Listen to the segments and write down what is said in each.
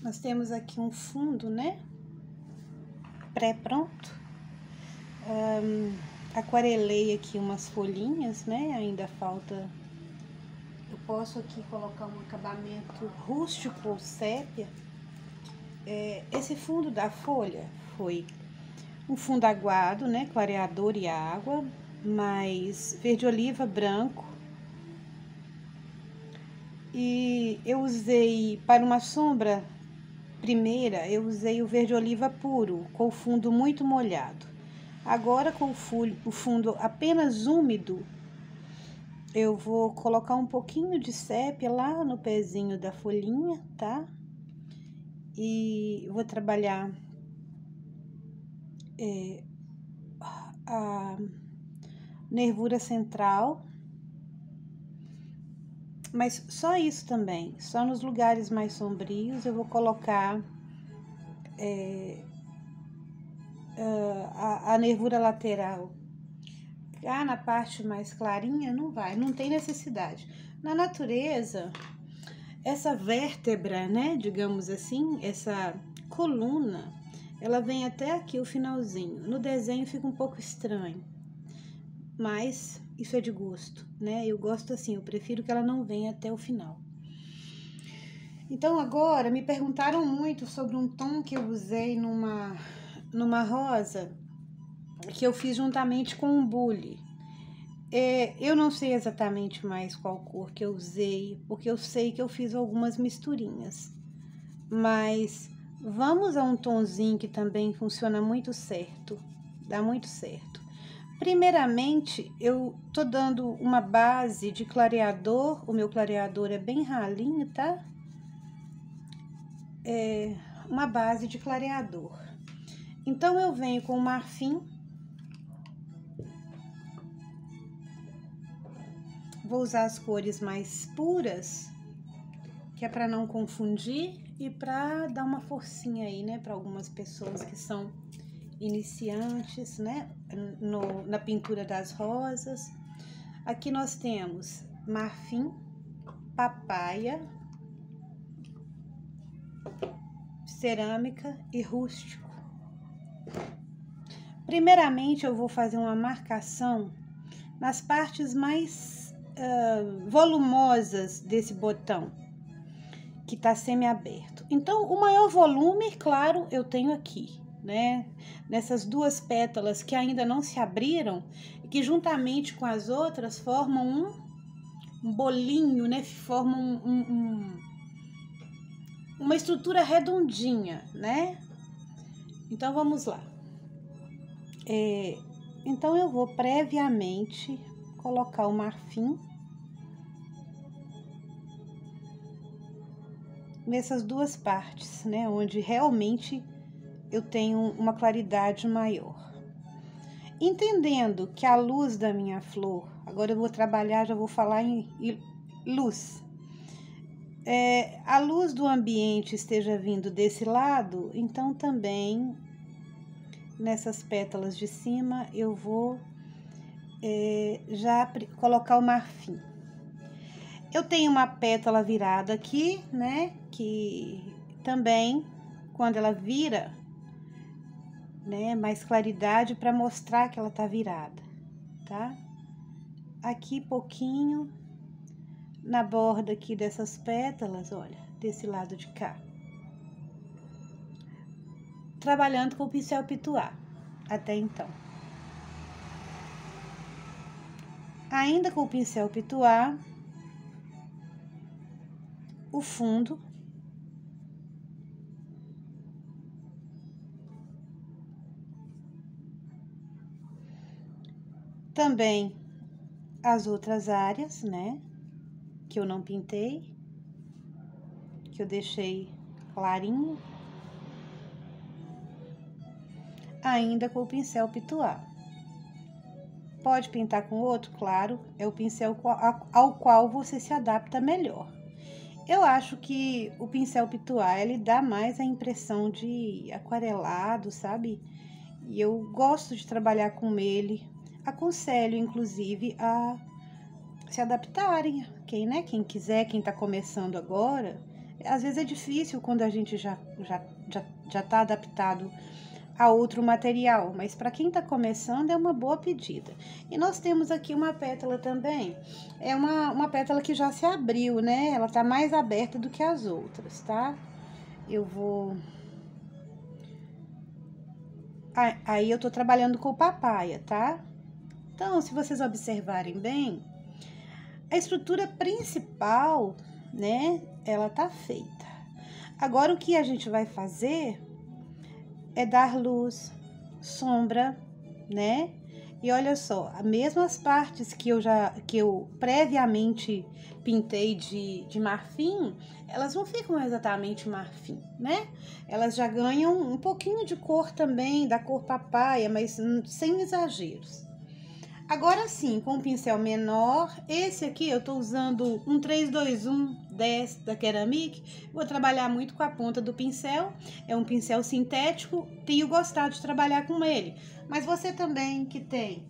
Nós temos aqui um fundo, né? Pré-pronto. Aquarelei aqui umas folhinhas, né? Ainda falta... Eu posso aqui colocar um acabamento rústico ou sépia. Esse fundo da folha foi um fundo aguado, né? Clareador e água, mais verde oliva branco. E eu usei, para uma sombra primeira, eu usei o verde oliva puro, com o fundo muito molhado. Agora, com o fundo apenas úmido, eu vou colocar um pouquinho de sépia lá no pezinho da folhinha, tá? E vou trabalhar a nervura central, mas só isso também, só nos lugares mais sombrios eu vou colocar a nervura lateral. Na parte mais clarinha não tem necessidade. Na natureza, essa vértebra, né, digamos assim, essa coluna, ela vem até aqui o finalzinho. No desenho fica um pouco estranho, mas isso é de gosto, né? Eu gosto assim, eu prefiro que ela não venha até o final. Então agora me perguntaram muito sobre um tom que eu usei numa rosa que eu fiz juntamente com um bule. Eu não sei exatamente mais qual cor que eu usei, porque eu sei que eu fiz algumas misturinhas. Mas vamos a um tonzinho que também funciona muito certo, dá muito certo. Primeiramente, eu tô dando uma base de clareador, o meu clareador é bem ralinho, tá? Uma base de clareador. Então, eu venho com o marfim. Vou usar as cores mais puras, que é para não confundir e para dar uma forcinha aí, né, para algumas pessoas que são iniciantes, né, na pintura das rosas. Aqui nós temos marfim, papaya, cerâmica e rústico. Primeiramente, eu vou fazer uma marcação nas partes mais volumosas desse botão, que tá semi-aberto. Então, o maior volume, claro, eu tenho aqui, né? Nessas duas pétalas que ainda não se abriram, e que juntamente com as outras formam um bolinho, né? Formam uma estrutura redondinha, né? Então, vamos lá. Então, eu vou previamente colocar o marfim nessas duas partes, né, onde realmente eu tenho uma claridade maior. Entendendo que a luz da minha flor, agora eu vou trabalhar, já vou falar em luz. A luz do ambiente esteja vindo desse lado, então também nessas pétalas de cima eu vou já colocar o marfim. Eu tenho uma pétala virada aqui, né, que também, quando ela vira, né, mais claridade para mostrar que ela tá virada, tá? Aqui pouquinho, na borda aqui dessas pétalas, olha, desse lado de cá. Trabalhando com o pincel pituá, até então. Ainda com o pincel pituá, o fundo. Também as outras áreas, né, que eu não pintei, que eu deixei clarinho. Ainda com o pincel pituá. Pode pintar com outro, claro, é o pincel ao qual você se adapta melhor. Eu acho que o pincel pituá, ele dá mais a impressão de aquarelado, sabe? E eu gosto de trabalhar com ele. Aconselho, inclusive, a se adaptarem. Quem quiser, quem tá começando agora, Às vezes é difícil quando a gente já tá adaptado a outro material, mas para quem está começando é uma boa pedida. E nós temos aqui uma pétala também, é uma pétala que já se abriu, né? Ela tá mais aberta do que as outras, tá? Eu vou... Aí eu tô trabalhando com papaya, tá? Então, se vocês observarem bem, a estrutura principal, né? Ela tá feita. Agora, o que a gente vai fazer é dar luz, sombra, né? E olha só, as mesmas partes que eu previamente pintei de marfim, elas não ficam exatamente marfim, né? Elas já ganham um pouquinho de cor também, da cor papaya, mas sem exageros. Agora sim, com um pincel menor, esse aqui eu tô usando um 321 10 da Ceramic. Vou trabalhar muito com a ponta do pincel, é um pincel sintético, tenho gostado de trabalhar com ele. Mas você também que tem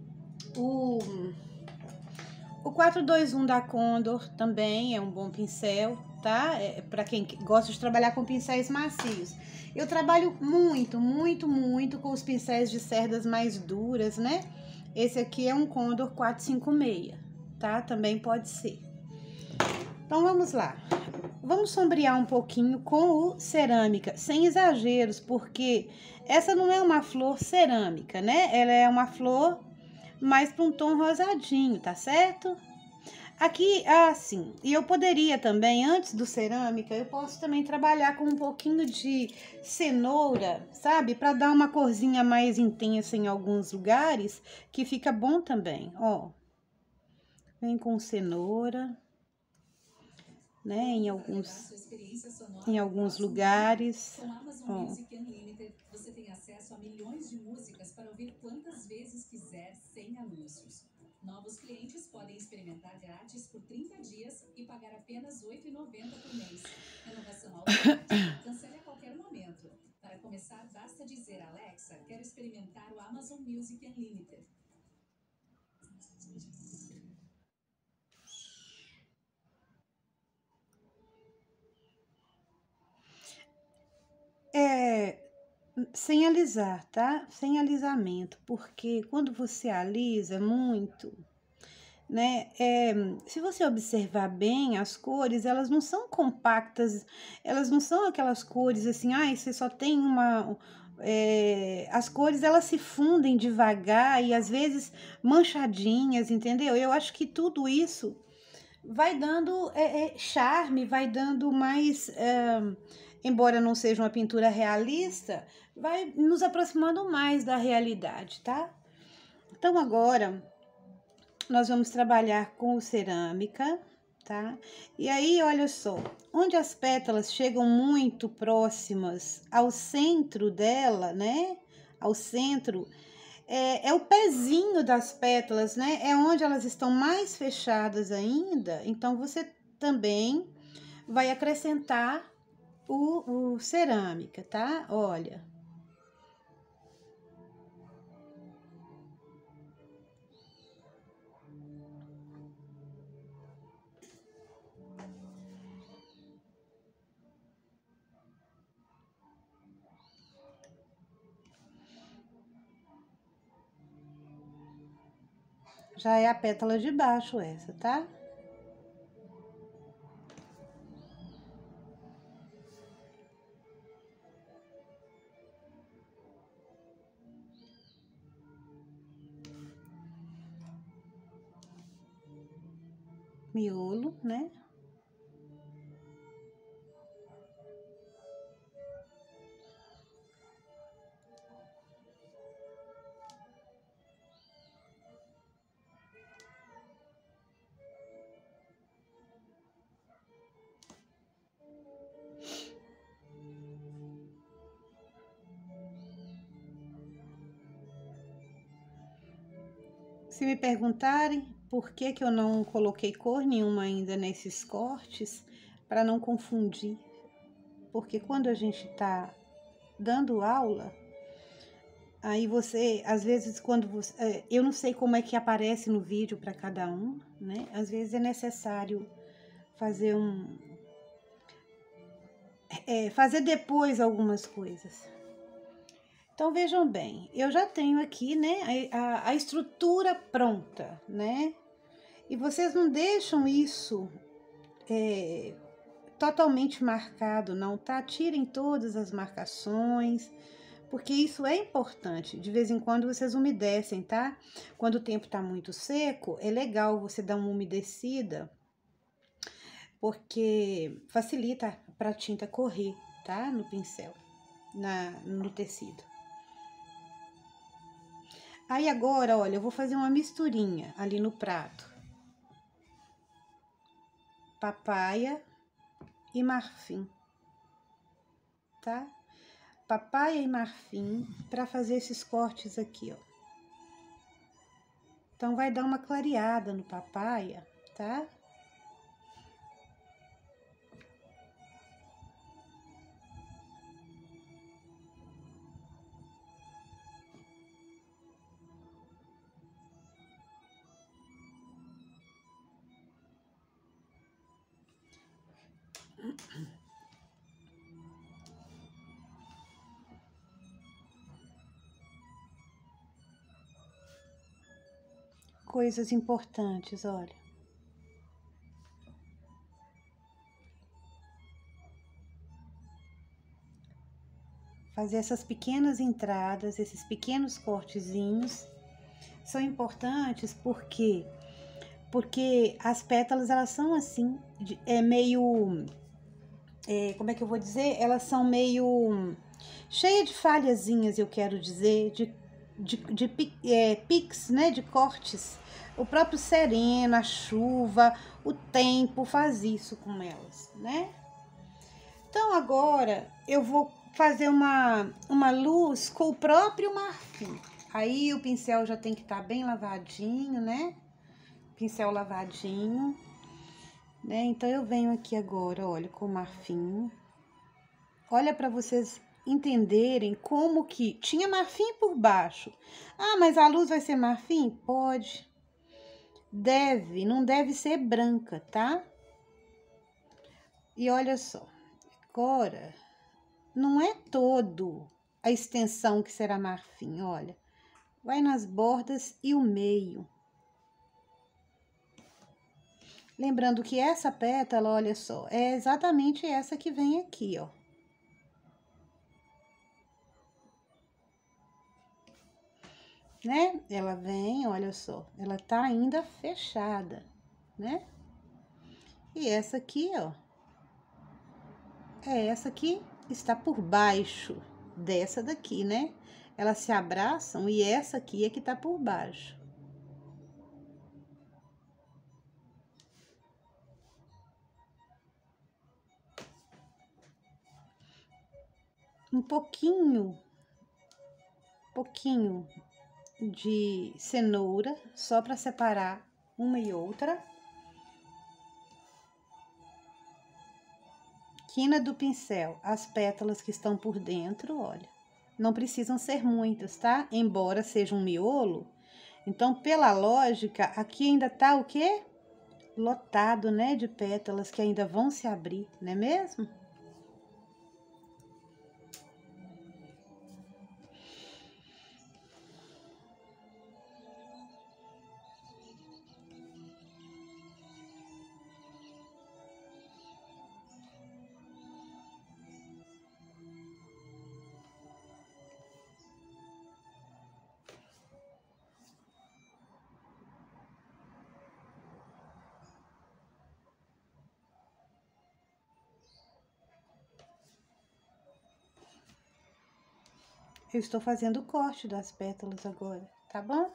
o 421 da Condor também é um bom pincel, tá? É para quem gosta de trabalhar com pincéis macios. Eu trabalho muito com os pincéis de cerdas mais duras, né? Esse aqui é um Condor 456, tá? Também pode ser. Então, vamos lá. Vamos sombrear um pouquinho com o cerâmica, sem exageros, porque essa não é uma flor cerâmica, né? Ela é uma flor mais para um tom rosadinho, tá certo? Aqui, assim, e eu poderia também, antes do cerâmica, eu posso também trabalhar com um pouquinho de cenoura, sabe? Para dar uma corzinha mais intensa em alguns lugares, que fica bom também, ó. Vem com cenoura, né? Em alguns lugares, ó. Você tem acesso a milhões de músicas para ouvir quantas vezes quiser, sem anúncios. Novos clientes podem experimentar grátis por 30 dias e pagar apenas R$ 8,90 por mês. Renovação automática. Cancele a qualquer momento. Para começar, basta dizer: Alexa, quero experimentar o Amazon Music Unlimited. Sem alisar, tá? Sem alisamento, porque quando você alisa muito, né? Se você observar bem as cores, elas não são compactas, elas não são aquelas cores assim, você só tem uma. As cores elas se fundem devagar e às vezes manchadinhas, entendeu? Eu acho que tudo isso vai dando charme, vai dando mais. Embora não seja uma pintura realista, vai nos aproximando mais da realidade, tá? Então agora nós vamos trabalhar com cerâmica, tá? E aí, olha só, onde as pétalas chegam muito próximas ao centro dela, né? Ao centro, é o pezinho das pétalas, né? É onde elas estão mais fechadas ainda. Então, você também vai acrescentar o cerâmica, tá? Olha. Já é a pétala de baixo essa, tá? Miolo, né? Se me perguntarem por que eu não coloquei cor nenhuma ainda nesses cortes, para não confundir, porque quando a gente tá dando aula, aí você, às vezes, quando você, eu não sei como é que aparece no vídeo para cada um, né? Às vezes é necessário fazer fazer depois algumas coisas. Então, vejam bem, eu já tenho aqui, né, a estrutura pronta, né? E vocês não deixam isso totalmente marcado, não, tá? Tirem todas as marcações, porque isso é importante. De vez em quando vocês umedecem, tá? Quando o tempo tá muito seco, é legal você dar uma umedecida, porque facilita para a tinta correr, tá? No pincel, no tecido. Aí agora, olha, eu vou fazer uma misturinha ali no prato. Papaya e marfim, tá? Papaya e marfim para fazer esses cortes aqui, ó. Então, vai dar uma clareada no papaya, tá? Coisas importantes, olha. Fazer essas pequenas entradas, esses pequenos cortezinhos são importantes porque as pétalas, elas são assim, como é que eu vou dizer? Elas são meio cheia de falhazinhas, eu quero dizer, de piques, né, de cortes. O próprio sereno, a chuva, o tempo faz isso com elas, né? Então, agora eu vou fazer uma luz com o próprio marfim. Aí o pincel já tem que estar bem lavadinho, né? Pincel lavadinho, né? Então, eu venho aqui agora, olha, com o marfim. Olha para vocês entenderem como que tinha marfim por baixo. Ah, mas a luz vai ser marfim? Pode. Não deve ser branca, tá? E olha só, agora não é todo a extensão que será marfim, olha. Vai nas bordas e o meio. Lembrando que essa pétala, olha só, é exatamente essa que vem aqui, ó. Né? Ela vem, olha só, ela tá ainda fechada, né? E essa aqui, ó, é essa que está por baixo dessa daqui, né? Elas se abraçam e essa aqui é que tá por baixo. Um pouquinho de cenoura, só para separar uma e outra. Quina do pincel, as pétalas que estão por dentro, olha. Não precisam ser muitas, tá? Embora seja um miolo. Então, pela lógica, aqui ainda tá o quê? Lotado, né? De pétalas que ainda vão se abrir, não é mesmo? Eu estou fazendo o corte das pétalas agora, tá bom?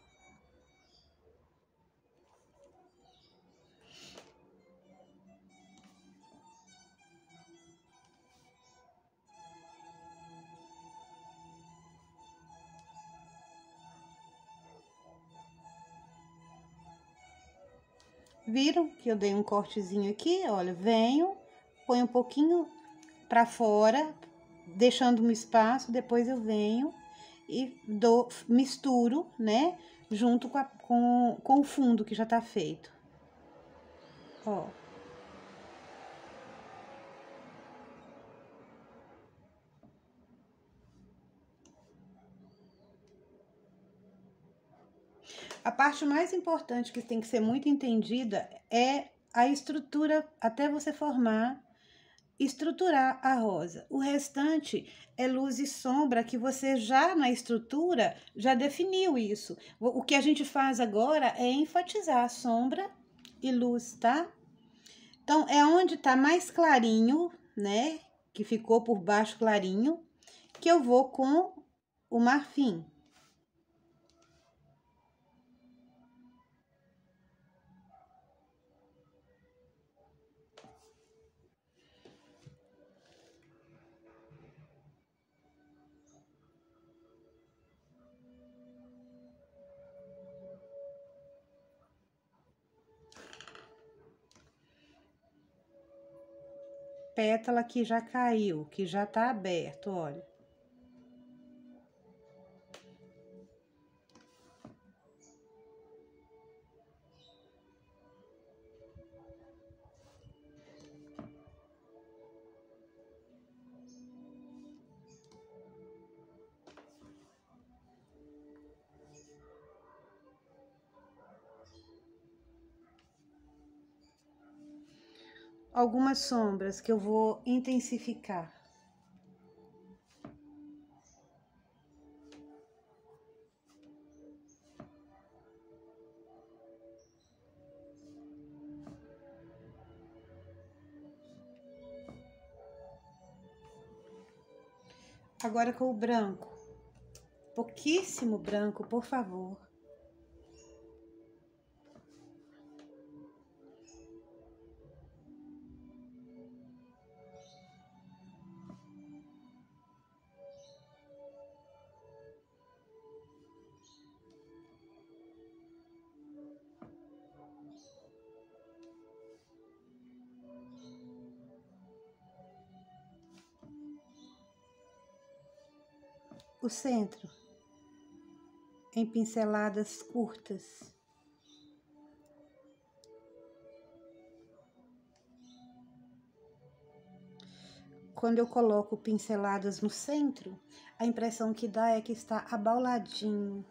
Viram que eu dei um cortezinho aqui? Olha, venho, ponho um pouquinho pra fora, deixando um espaço, depois eu venho e misturo, né? Junto com o fundo que já tá feito. Ó. A parte mais importante que tem que ser muito entendida é a estrutura, até você estruturar a rosa. O restante é luz e sombra, que você já na estrutura já definiu isso. O que a gente faz agora é enfatizar a sombra e luz, tá? Então, é onde tá mais clarinho, né? Que ficou por baixo clarinho, que eu vou com o marfim. Pétala que já caiu, que já tá aberto, olha. Algumas sombras que eu vou intensificar. Agora com o branco. Pouquíssimo branco, por favor. O centro, em pinceladas curtas. Quando eu coloco pinceladas no centro, a impressão que dá é que está abauladinho.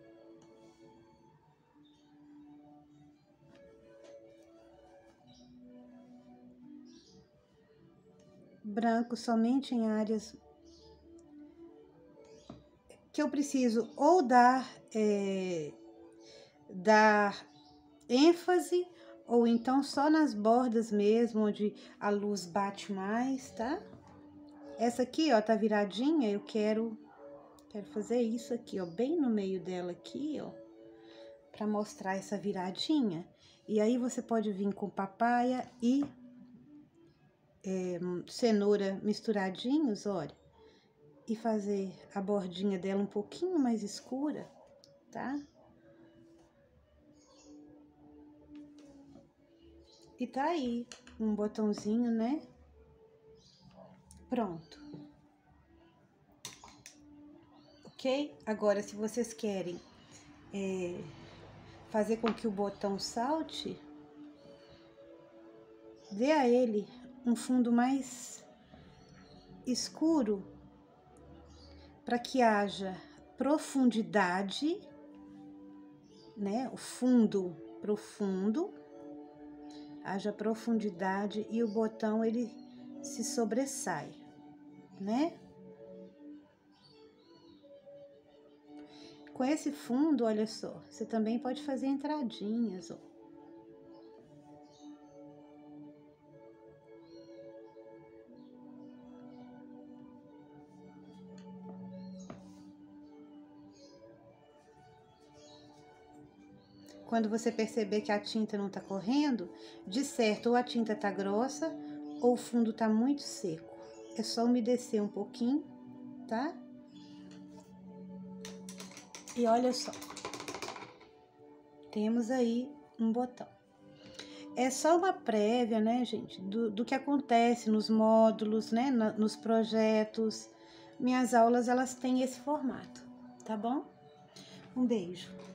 Branco somente em áreas que eu preciso ou dar ênfase, ou então só nas bordas mesmo, onde a luz bate mais, tá? Essa aqui, ó, tá viradinha, eu quero fazer isso aqui, ó, bem no meio dela aqui, ó, pra mostrar essa viradinha. E aí, você pode vir com papaya e cenoura misturadinhos, olha, e fazer a bordinha dela um pouquinho mais escura, tá? E tá aí, um botãozinho, né? Pronto. Ok? Agora, se vocês querem fazer com que o botão salte, dê a ele um fundo mais escuro, para que haja profundidade, né? O fundo profundo, haja profundidade e o botão ele se sobressai, né? Com esse fundo, olha só, você também pode fazer entradinhas, ó. Quando você perceber que a tinta não tá correndo, de certo, ou a tinta tá grossa, ou o fundo tá muito seco. É só umedecer um pouquinho, tá? E olha só. Temos aí um botão. É só uma prévia, né, gente, do que acontece nos módulos, né, nos projetos. Minhas aulas, elas têm esse formato, tá bom? Um beijo.